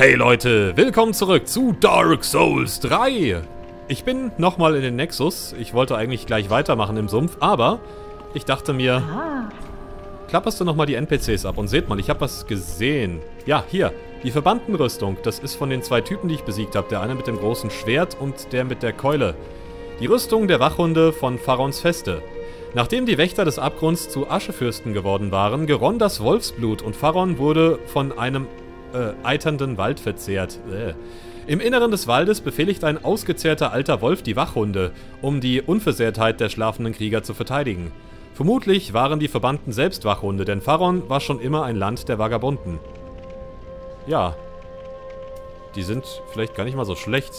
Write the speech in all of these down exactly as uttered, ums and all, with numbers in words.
Hey Leute, willkommen zurück zu Dark Souls drei. Ich bin nochmal in den Nexus. Ich wollte eigentlich gleich weitermachen im Sumpf, aber ich dachte mir, Ah. klapperst du nochmal die N P Cs ab und seht mal, ich habe was gesehen. Ja, hier, die Verbandenrüstung. Das ist von den zwei Typen, die ich besiegt habe. Der eine mit dem großen Schwert und der mit der Keule. Die Rüstung der Wachhunde von Pharons Feste. Nachdem die Wächter des Abgrunds zu Aschefürsten geworden waren, geronn das Wolfsblut und Pharon wurde von einem äh, eiternden Wald verzehrt. Äh. Im Inneren des Waldes befehligt ein ausgezehrter alter Wolf die Wachhunde, um die Unversehrtheit der schlafenden Krieger zu verteidigen. Vermutlich waren die Verbannten selbst Wachhunde, denn Pharon war schon immer ein Land der Vagabunden. Ja. Die sind vielleicht gar nicht mal so schlecht.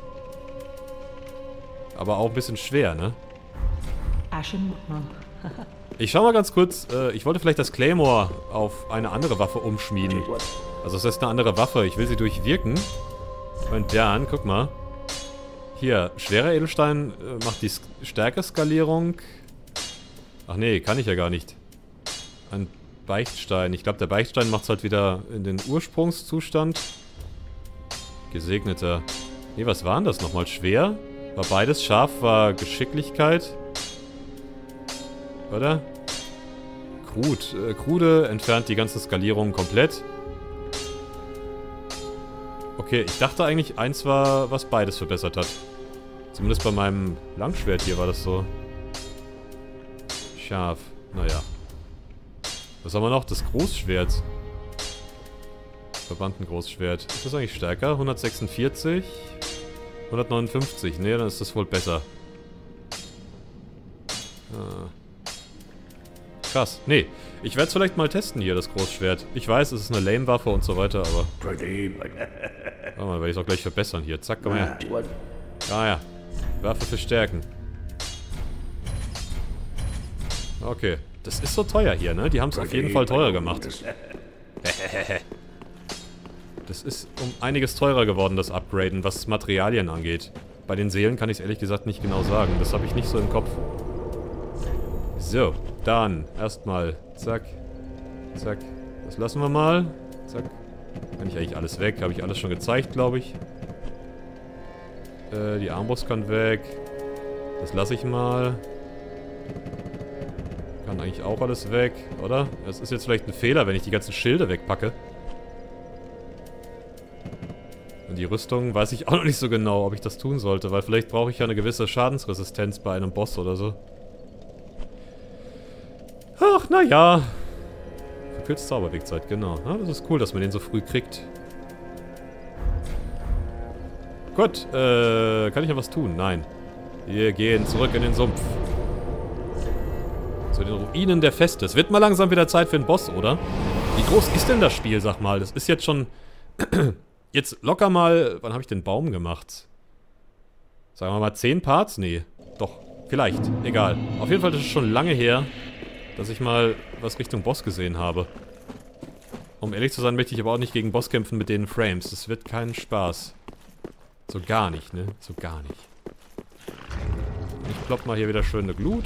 Aber auch ein bisschen schwer, ne? Aschenmutmann. Ich schau mal ganz kurz, äh, ich wollte vielleicht das Claymore auf eine andere Waffe umschmieden. Also es ist eine andere Waffe, ich will sie durchwirken. Und dann, guck mal. Hier, schwerer Edelstein äh, macht die Stärke-Skalierung. Ach nee, kann ich ja gar nicht. Ein Beichtstein. Ich glaube, der Beichtstein macht es halt wieder in den Ursprungszustand. Gesegneter. Nee, was war denn das nochmal? Schwer? War beides scharf, war Geschicklichkeit. Oder? Krut. Äh, Krude entfernt die ganze Skalierung komplett. Okay, ich dachte eigentlich, eins war, was beides verbessert hat. Zumindest bei meinem Langschwert hier war das so. Scharf. Naja. Was haben wir noch? Das Großschwert. Verbandengroßschwert. Ist das eigentlich stärker? hundertsechsundvierzig? hundertneunundfünfzig. Ne, dann ist das wohl besser. Ah. Krass. Nee, ich werde es vielleicht mal testen hier, das Großschwert. Ich weiß, es ist eine Lame-Waffe und so weiter, aber... Warte mal, werde ich es auch gleich verbessern hier. Zack, komm her. Ah ja. Waffe verstärken. Okay. Das ist so teuer hier, ne? Die haben es auf jeden Fall teurer gemacht. Das ist um einiges teurer geworden, das Upgraden, was Materialien angeht. Bei den Seelen kann ich es ehrlich gesagt nicht genau sagen. Das habe ich nicht so im Kopf. So, dann erstmal. Zack. Zack. Das lassen wir mal. Zack. Kann ich eigentlich alles weg. Habe ich alles schon gezeigt, glaube ich. Äh, die Armbrust kann weg. Das lasse ich mal. Kann eigentlich auch alles weg, oder? Es ist jetzt vielleicht ein Fehler, wenn ich die ganzen Schilde wegpacke. Und die Rüstung weiß ich auch noch nicht so genau, ob ich das tun sollte, weil vielleicht brauche ich ja eine gewisse Schadensresistenz bei einem Boss oder so. Ach, naja. Verkürzt Zauberwegzeit, genau. Ja, das ist cool, dass man den so früh kriegt. Gut, äh, kann ich noch was tun? Nein. Wir gehen zurück in den Sumpf. Zu den Ruinen der Feste. Es wird mal langsam wieder Zeit für einen Boss, oder? Wie groß ist denn das Spiel, sag mal? Das ist jetzt schon... jetzt locker mal... Wann habe ich den Baum gemacht? Sagen wir mal zehn Parts? Nee. Doch, vielleicht. Egal. Auf jeden Fall, das ist schon lange her, dass ich mal was Richtung Boss gesehen habe. Um ehrlich zu sein, möchte ich aber auch nicht gegen Boss kämpfen mit den Frames. Das wird keinen Spaß. So gar nicht, ne? So gar nicht. Ich plopp mal hier wieder schön eine Glut.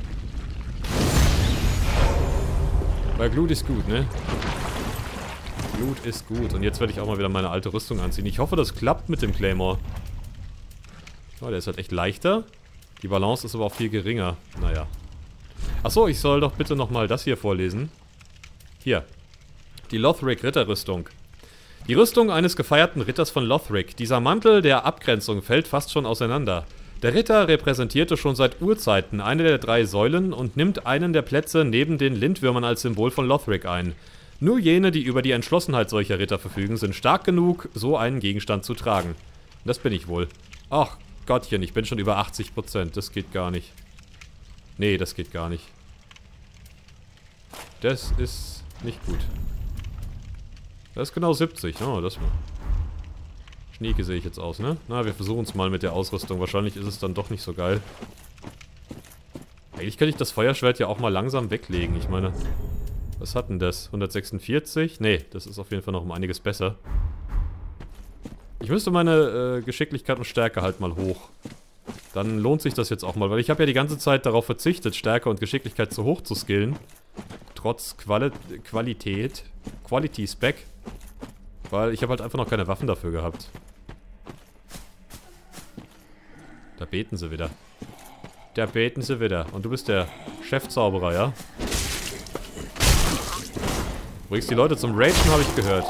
Weil Glut ist gut, ne? Glut ist gut. Und jetzt werde ich auch mal wieder meine alte Rüstung anziehen. Ich hoffe, das klappt mit dem Claymore. Oh, der ist halt echt leichter. Die Balance ist aber auch viel geringer. Naja. Achso, ich soll doch bitte nochmal das hier vorlesen. Hier. Die Lothric-Ritterrüstung. Die Rüstung eines gefeierten Ritters von Lothric. Dieser Mantel der Abgrenzung fällt fast schon auseinander. Der Ritter repräsentierte schon seit Urzeiten eine der drei Säulen und nimmt einen der Plätze neben den Lindwürmern als Symbol von Lothric ein. Nur jene, die über die Entschlossenheit solcher Ritter verfügen, sind stark genug, so einen Gegenstand zu tragen. Das bin ich wohl. Ach Gottchen, ich bin schon über achtzig Prozent. Das geht gar nicht. Nee, das geht gar nicht. Das ist nicht gut. Das ist genau siebzig. Oh, das mal. Schnieke sehe ich jetzt aus, ne? Na, wir versuchen es mal mit der Ausrüstung. Wahrscheinlich ist es dann doch nicht so geil. Eigentlich könnte ich das Feuerschwert ja auch mal langsam weglegen. Ich meine, was hat denn das? hundertsechsundvierzig? Nee, das ist auf jeden Fall noch um einiges besser. Ich müsste meine äh, Geschicklichkeit und Stärke halt mal hoch. Dann lohnt sich das jetzt auch mal, weil ich habe ja die ganze Zeit darauf verzichtet, Stärke und Geschicklichkeit zu hoch zu skillen. Trotz Quali Qualität. Quality Spec. Weil ich habe halt einfach noch keine Waffen dafür gehabt. Da beten sie wieder. Da beten sie wieder. Und du bist der Chefzauberer, ja? Du bringst die Leute zum Ragen, habe ich gehört.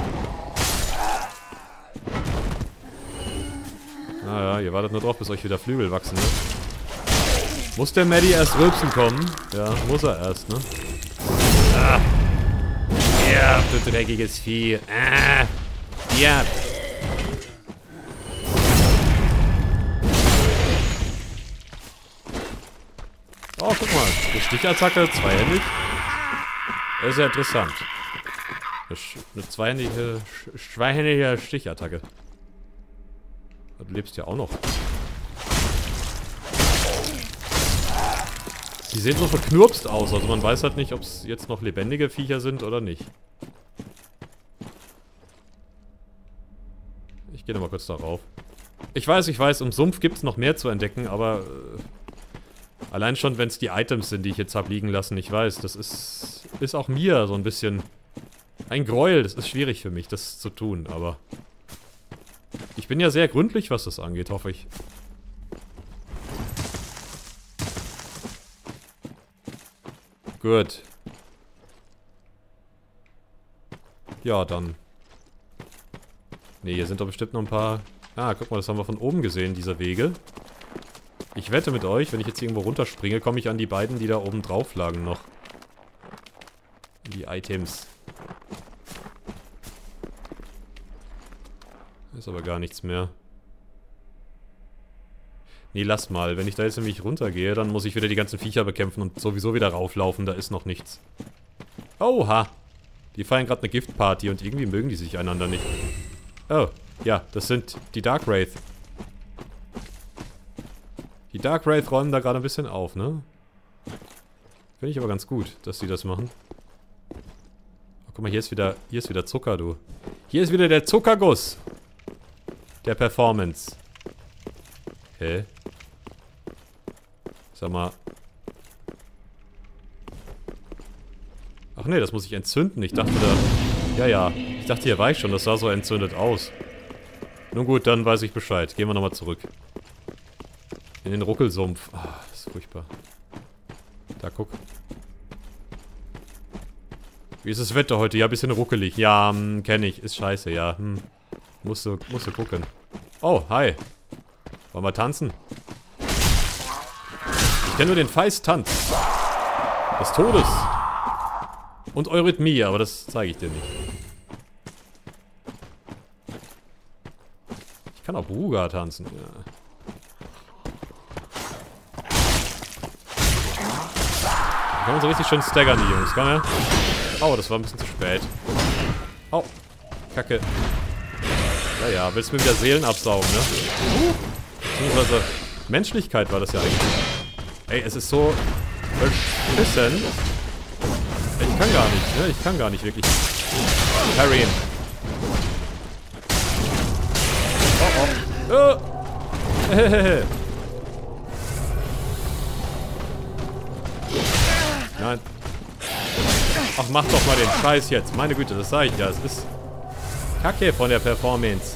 Naja, ihr wartet nur drauf, bis euch wieder Flügel wachsen, ne? Muss der Maddie erst rülpsen kommen? Ja, muss er erst, ne? Ah. Ja, du dreckiges Vieh. Ah. Ja. Oh, guck mal. Eine Stichattacke, zweihändig. Das ist ja interessant. Eine, eine zweihändige, zweihändige Stichattacke. Du lebst ja auch noch. Die sehen so verknurpst aus, also man weiß halt nicht, ob es jetzt noch lebendige Viecher sind oder nicht. Ich gehe nochmal kurz darauf. Ich weiß, ich weiß, im Sumpf gibt es noch mehr zu entdecken, aber... Äh, allein schon, wenn es die Items sind, die ich jetzt habe liegen lassen, ich weiß, das ist... Ist auch mir so ein bisschen... Ein Gräuel, das ist schwierig für mich, das zu tun, aber... Ich bin ja sehr gründlich, was das angeht, hoffe ich. Gut. Ja, dann. Ne, hier sind doch bestimmt noch ein paar... Ah, guck mal, das haben wir von oben gesehen, diese Wege. Ich wette mit euch, wenn ich jetzt irgendwo runterspringe, komme ich an die beiden, die da oben drauf lagen noch. Die Items. Ist aber gar nichts mehr. Nee, lass mal. Wenn ich da jetzt nämlich runtergehe, dann muss ich wieder die ganzen Viecher bekämpfen und sowieso wieder rauflaufen. Da ist noch nichts. Oha! Die feiern gerade eine Giftparty und irgendwie mögen die sich einander nicht. Oh, ja, das sind die Dark Wraith. Die Dark Wraith räumen da gerade ein bisschen auf, ne? Finde ich aber ganz gut, dass die das machen. Oh, guck mal, hier ist wieder, hier ist wieder Zucker, du. Hier ist wieder der Zuckerguss. Der Performance. Hä? Sag mal. Ach nee, das muss ich entzünden. Ich dachte da... Ja, ja. Ich dachte, hier war ich schon. Das sah so entzündet aus. Nun gut, dann weiß ich Bescheid. Gehen wir nochmal zurück. In den Ruckelsumpf. Ah, das ist furchtbar. Da, guck. Wie ist das Wetter heute? Ja, ein bisschen ruckelig. Ja, hm, kenne ich. Ist scheiße, ja. Hm. Musst du, musst du gucken. Oh, hi. Wollen wir tanzen? Ich kenne nur den Feist-Tanz. Des Todes. Und Eurythmie, aber das zeige ich dir nicht. Ich kann auch Bruga tanzen. Ja. Da kann man so richtig schön staggern, die Jungs. Komm her. Oh, das war ein bisschen zu spät. Oh. Kacke. Ja, ja. Willst du mir wieder Seelen absaugen, ne? Uh. Beziehungsweise Menschlichkeit war das ja eigentlich. Ey, es ist so beschissen. Ich kann gar nicht, ne? Ich kann gar nicht wirklich parryen. Oh, oh. Oh. Hehehe. Nein. Ach, mach doch mal den Scheiß jetzt. Meine Güte, das sage ich ja. Es ist Kacke von der Performance.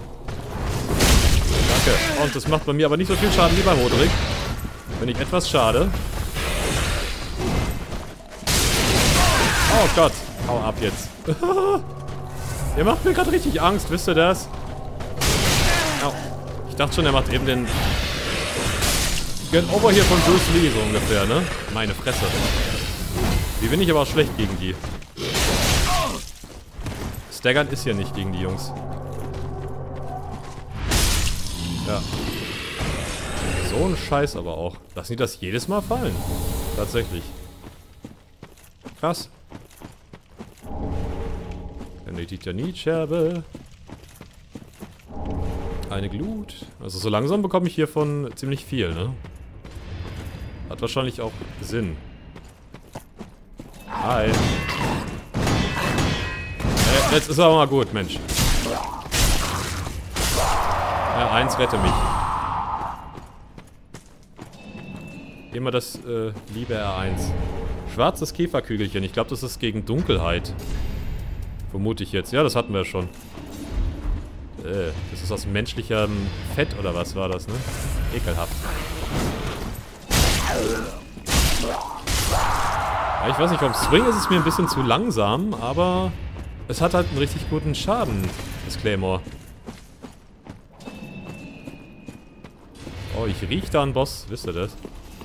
Danke. Und das macht bei mir aber nicht so viel Schaden wie bei Roderick. Finde ich etwas schade. Oh Gott. Hau ab jetzt. Ihr macht mir gerade richtig Angst, wisst ihr das? Oh. Ich dachte schon, er macht eben den... Get over hier von Bruce Lee so ungefähr, ne? Meine Fresse. Die bin ich aber auch schlecht gegen die. Staggern ist ja nicht gegen die Jungs. Ja. So ein Scheiß aber auch. Lassen die das jedes Mal fallen? Tatsächlich. Krass. Eine Titanitscherbe. Eine Glut. Also so langsam bekomme ich hiervon ziemlich viel, ne? Hat wahrscheinlich auch Sinn. Hi. Äh, jetzt ist aber mal gut, Mensch. R eins, rette mich. Immer das äh, liebe R eins. Schwarzes Käferkügelchen. Ich glaube, das ist gegen Dunkelheit. Vermute ich jetzt. Ja, das hatten wir schon. Äh, das ist aus menschlichem Fett oder was war das, ne? Ekelhaft. Ja, ich weiß nicht, vom Swing ist es mir ein bisschen zu langsam, aber es hat halt einen richtig guten Schaden, das Claymore. Oh, ich riech da einen Boss, wisst ihr das?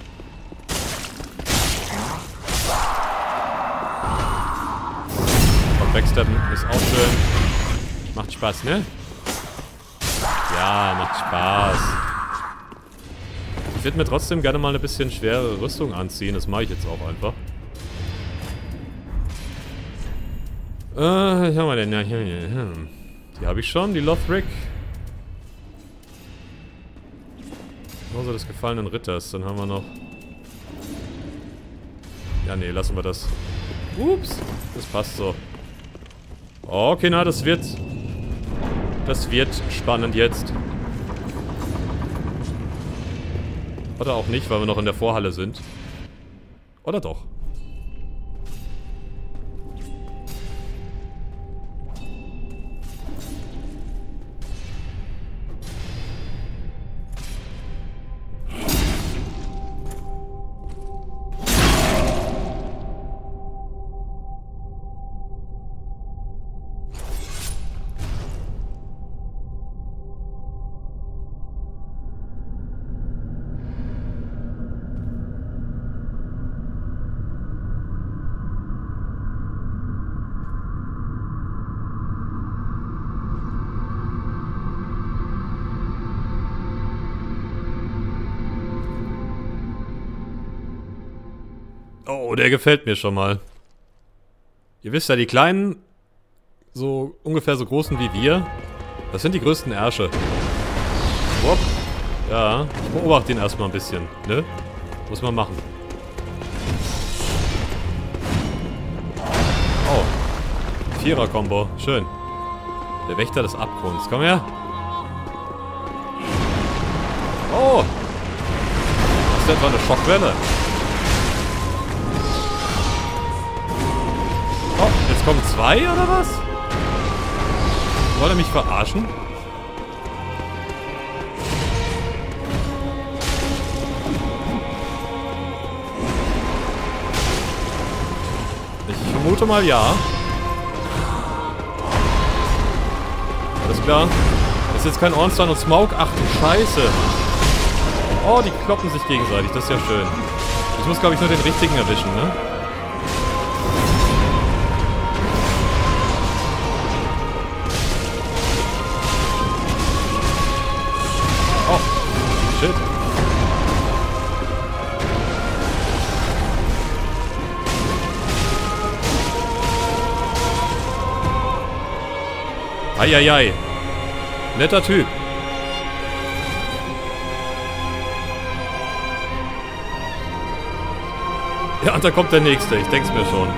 Und Backsteppen ist auch schön. Macht Spaß, ne? Ja, macht Spaß. Ich würde mir trotzdem gerne mal eine bisschen schwere Rüstung anziehen. Das mache ich jetzt auch einfach. Äh, was haben wir denn? Ja, hier, hier, hier. Die habe ich schon, die Lothric. Hose des gefallenen Ritters. Dann haben wir noch... Ja, nee, lassen wir das. Ups, das passt so. Okay, na, das wird... Das wird spannend jetzt. Oder auch nicht, weil wir noch in der Vorhalle sind. Oder doch? Oh, der gefällt mir schon mal. Ihr wisst ja, die kleinen, so ungefähr so großen wie wir, das sind die größten Ärsche. Wop. Ja, ich beobachte ihn erstmal ein bisschen, ne? Muss man machen. Oh. Vierer-Kombo, schön. Der Wächter des Abgrunds, komm her. Oh. Das ist etwa eine Schockwelle. Oh, jetzt kommen zwei, oder was? Wollt ihr mich verarschen? Ich vermute mal ja. Alles klar. Das ist jetzt kein Ornstein und Smoke. Ach du Scheiße. Oh, die kloppen sich gegenseitig. Das ist ja schön. Ich muss, glaube ich, nur den richtigen erwischen, ne? Shit. Eieiei. Netter Typ. Ja, und da kommt der nächste. Ich denk's mir schon.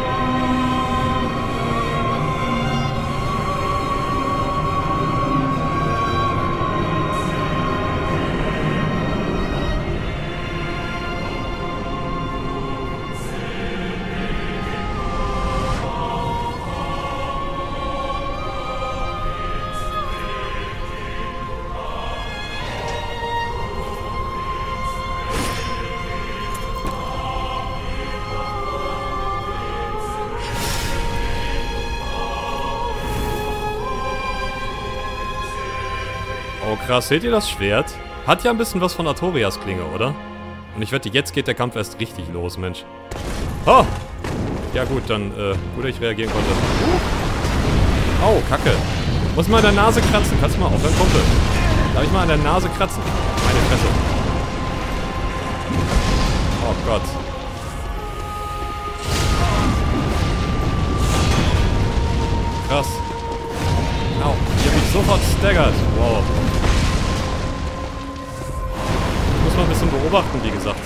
Oh krass, seht ihr das Schwert? Hat ja ein bisschen was von Artorias Klinge, oder? Und ich wette, jetzt geht der Kampf erst richtig los, Mensch. Oh! Ja gut, dann, äh, gut, dass ich reagieren konnte. Uh. Oh, Kacke. Muss mal an der Nase kratzen. Kannst du mal aufhören, Kumpel? Darf ich mal an der Nase kratzen? Meine Fresse. Oh Gott. Krass. Au, ich hab mich sofort staggert. Wow. Muss man ein bisschen beobachten, wie gesagt.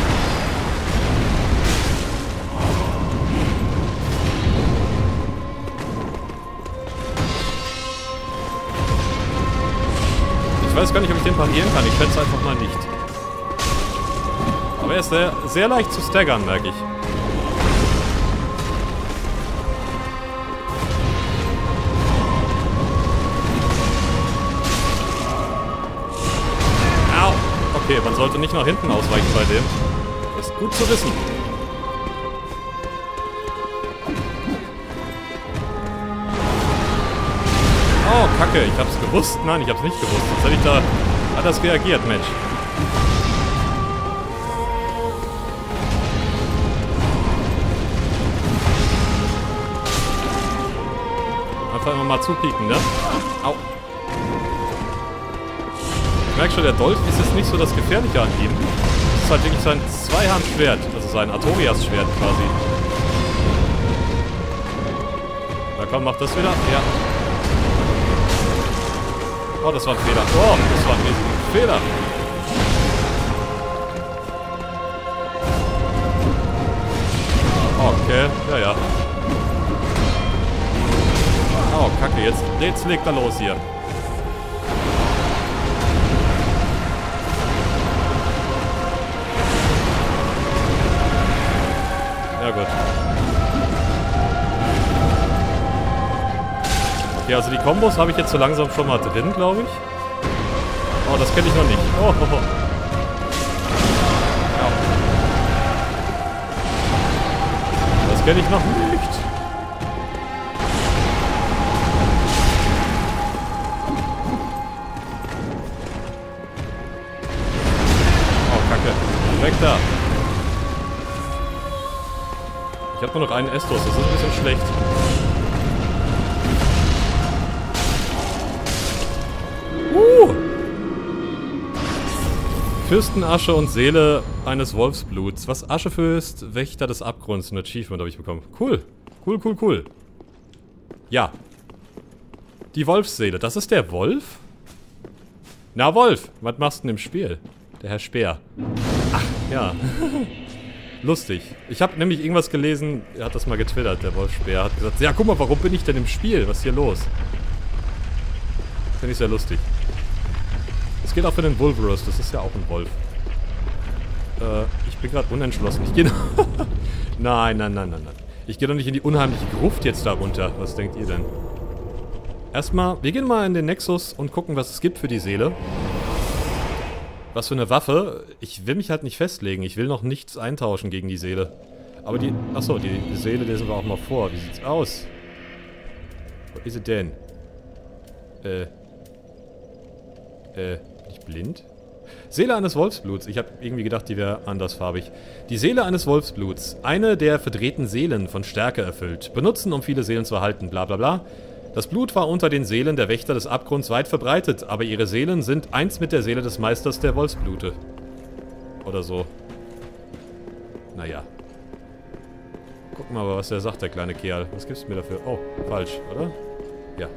Ich weiß gar nicht, ob ich den parieren kann. Ich schätze einfach mal nicht. Aber er ist sehr, sehr leicht zu staggern, merke ich. man sollte nicht nach hinten ausweichen bei dem. Das ist gut zu wissen. Oh, Kacke, ich hab's gewusst. Nein, ich hab's nicht gewusst. Sonst hätte ich da anders reagiert, Mensch. Einfach immer mal zupieken, ne? Au. Ich merke schon, der Dolch ist jetzt nicht so das Gefährliche an ihm. Das ist halt wirklich sein Zweihandschwert. Also sein Artorias-Schwert quasi. Na komm, mach das wieder. Ja. Oh, das war ein Fehler. Oh, das war ein riesiger Fehler. Okay, ja, ja. Oh, Kacke, jetzt, jetzt legt er los hier. Ja, gut. Okay, also die Kombos habe ich jetzt so langsam schon mal drin, glaube ich. Oh, das kenne ich noch nicht. Oh, oh, oh. Ja. Das kenne ich noch nicht. Oh, Kacke. Weg da. Ich habe nur noch einen Estus, das ist ein bisschen schlecht. Uh! Fürstenasche und Seele eines Wolfsbluts. Was Aschefürst, Wächter des Abgrunds. Ein Achievement habe ich bekommen. Cool. Cool, cool, cool. Ja. Die Wolfsseele. Das ist der Wolf? Na, Wolf, was machst du denn im Spiel? Der Herr Speer. Ach, ja. Lustig. Ich habe nämlich irgendwas gelesen, er hat das mal getwittert, der Wolf Speer. Hat gesagt, ja, guck mal, warum bin ich denn im Spiel? Was ist hier los? Finde ich sehr lustig. Das geht auch für den Wolverus, das ist ja auch ein Wolf. Äh, ich bin gerade unentschlossen. Ich gehe Nein, nein, nein, nein, nein. Ich gehe doch nicht in die unheimliche Gruft jetzt da runter. Was denkt ihr denn? Erstmal, wir gehen mal in den Nexus und gucken, was es gibt für die Seele. Was für eine Waffe. Ich will mich halt nicht festlegen. Ich will noch nichts eintauschen gegen die Seele. Aber die... Achso, die, die Seele lesen wir auch mal vor. Wie sieht's aus? Wo ist sie denn? Äh... Äh... Bin ich blind? Seele eines Wolfsbluts. Ich habe irgendwie gedacht, die wäre andersfarbig. Die Seele eines Wolfsbluts. Eine der verdrehten Seelen von Stärke erfüllt. Benutzen, um viele Seelen zu erhalten. Bla bla bla. Das Blut war unter den Seelen der Wächter des Abgrunds weit verbreitet, aber ihre Seelen sind eins mit der Seele des Meisters der Wolfsblute. Oder so. Naja. Gucken wir mal, was der sagt, der kleine Kerl. Was gibt's mir dafür? Oh, falsch, oder? Ja.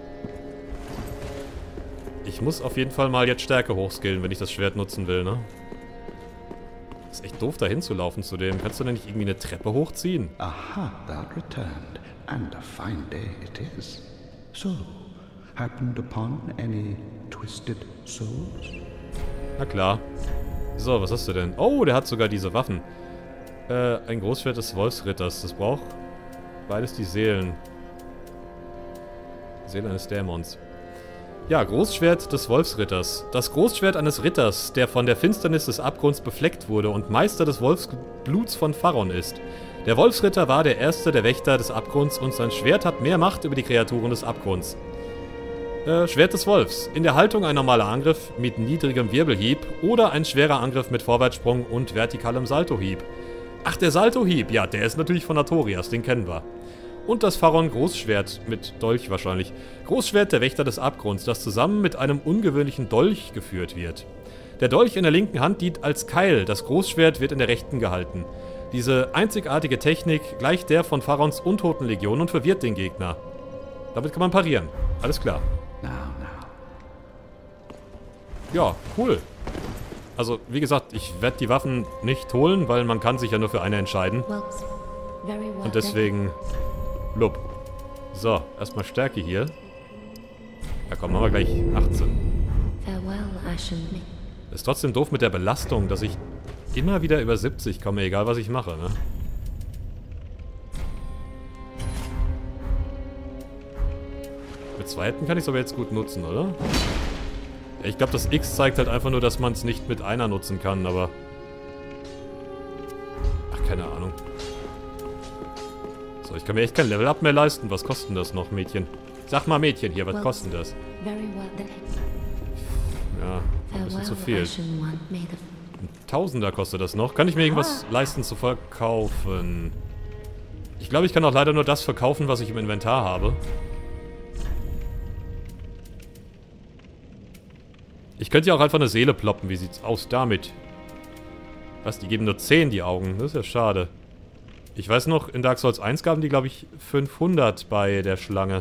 Ich muss auf jeden Fall mal jetzt Stärke hochskillen, wenn ich das Schwert nutzen will, ne? Ist echt doof, da hinzulaufen zu dem. Kannst du denn nicht irgendwie eine Treppe hochziehen? Aha, thou returned, and a fine day it is. So, happened upon any twisted souls? Na klar. So, was hast du denn? Oh, der hat sogar diese Waffen. Äh, ein Großschwert des Wolfsritters. Das braucht beides die Seelen. Seele eines Dämons. Ja, Großschwert des Wolfsritters. Das Großschwert eines Ritters, der von der Finsternis des Abgrunds befleckt wurde und Meister des Wolfsbluts von Faron ist. Der Wolfsritter war der erste der Wächter des Abgrunds und sein Schwert hat mehr Macht über die Kreaturen des Abgrunds. Äh, Schwert des Wolfs. In der Haltung ein normaler Angriff mit niedrigem Wirbelhieb oder ein schwerer Angriff mit Vorwärtssprung und vertikalem Saltohieb. Ach, der Saltohieb, ja, der ist natürlich von Artorias, den kennen wir. Und das Faron Großschwert, mit Dolch wahrscheinlich. Großschwert der Wächter des Abgrunds, das zusammen mit einem ungewöhnlichen Dolch geführt wird. Der Dolch in der linken Hand dient als Keil, das Großschwert wird in der rechten gehalten. Diese einzigartige Technik gleicht der von Farons Untotenlegion und verwirrt den Gegner. Damit kann man parieren. Alles klar. Now, now. Ja, cool. Also, wie gesagt, ich werde die Waffen nicht holen, weil man kann sich ja nur für eine entscheiden. Und deswegen... Blub. So, erstmal Stärke hier. Ja komm, machen wir gleich achtzehn. Ist trotzdem doof mit der Belastung, dass ich immer wieder über siebzig komme, egal was ich mache, ne? Mit zweiten kann ich es aber jetzt gut nutzen, oder? Ich glaube, das X zeigt halt einfach nur, dass man es nicht mit einer nutzen kann, aber... Ach, keine Ahnung. So, ich kann mir echt kein Level-Up mehr leisten. Was kostet denn das noch, Mädchen? Sag mal, Mädchen hier, was kostet das? Ja, ein bisschen zu viel. Ein Tausender kostet das noch. Kann ich mir irgendwas leisten zu verkaufen? Ich glaube, ich kann auch leider nur das verkaufen, was ich im Inventar habe. Ich könnte ja auch einfach eine Seele ploppen. Wie sieht's aus damit? Was, die geben nur zehn, die Augen. Das ist ja schade. Ich weiß noch, in Dark Souls eins gaben die, glaube ich, fünfhundert bei der Schlange.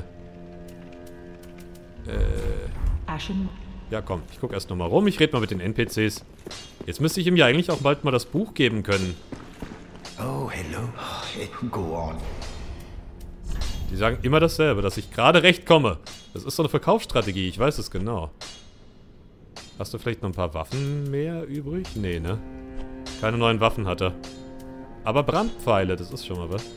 Äh... Ashen. Ja, komm. Ich gucke erst nochmal rum. Ich rede mal mit den N P Cs. Jetzt müsste ich ihm ja eigentlich auch bald mal das Buch geben können. Oh, hello. Go on. Die sagen immer dasselbe, dass ich gerade recht komme. Das ist so eine Verkaufsstrategie. Ich weiß es genau. Hast du vielleicht noch ein paar Waffen mehr übrig? Nee, ne? Keine neuen Waffen hat er. Aber Brandpfeile, das ist schon mal was.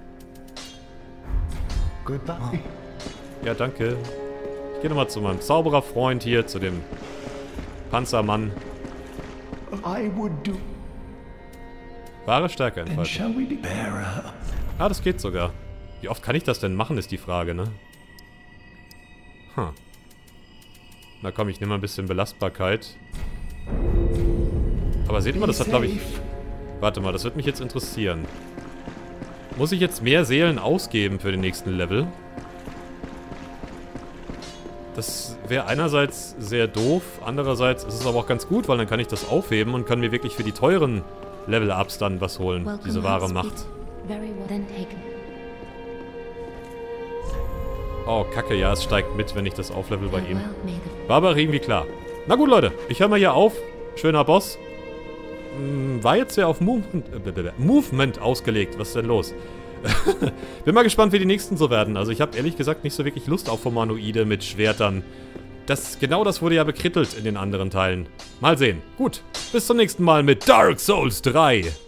Goodbye. Ja, danke. Ich gehe nochmal zu meinem Zaubererfreund hier, zu dem Panzermann. I would do. Wahre Stärke Then entfalten. shall we declare? Ah, das geht sogar. Wie oft kann ich das denn machen, ist die Frage, ne? Hm. Na komm, ich nehme mal ein bisschen Belastbarkeit. Aber seht ihr mal, das hat, glaube ich... Warte mal, das wird mich jetzt interessieren. Muss ich jetzt mehr Seelen ausgeben für den nächsten Level? Das wäre einerseits sehr doof, andererseits ist es aber auch ganz gut, weil dann kann ich das aufheben und kann mir wirklich für die teuren Level-Ups dann was holen, diese wahre Macht. Oh, kacke, ja, es steigt mit, wenn ich das auflevel bei ihm. War aber irgendwie klar. Na gut, Leute, ich höre mal hier auf. Schöner Boss. War jetzt sehr auf Movement, äh, Movement ausgelegt. Was ist denn los? Bin mal gespannt, wie die nächsten so werden. Also ich habe ehrlich gesagt nicht so wirklich Lust auf Humanoide mit Schwertern. Das, genau das wurde ja bekrittelt in den anderen Teilen. Mal sehen. Gut, bis zum nächsten Mal mit Dark Souls drei.